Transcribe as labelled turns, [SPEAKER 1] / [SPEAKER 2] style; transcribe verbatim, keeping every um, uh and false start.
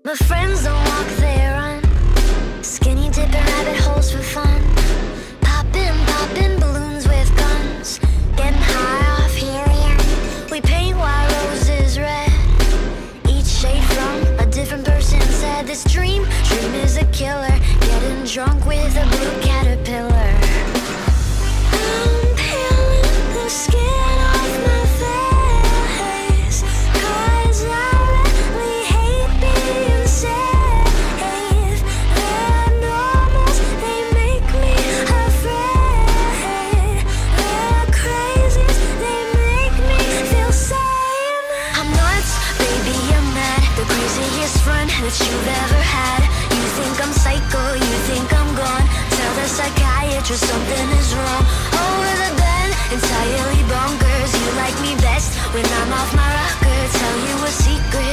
[SPEAKER 1] My friends don't walk, they run. Skinny dipping rabbit holes for fun. Popping, popping balloons with guns. Getting high off helium. We paint white roses red. Each shade from a different person said this dream, dream is a killer. Getting drunk with a blue caterpillar. I'm peeling the skin off my face, 'cause I really hate being safe. They're normals, they make me afraid. They're crazies, they make me feel sane. I'm nuts, baby, I'm mad. The craziest friend that you've ever had. You think I'm psycho, you think I'm gone. Tell the psychiatrist something is wrong. Over the bed, entirely bonkers. You like me best when I'm off my rocker. Tell you a secret.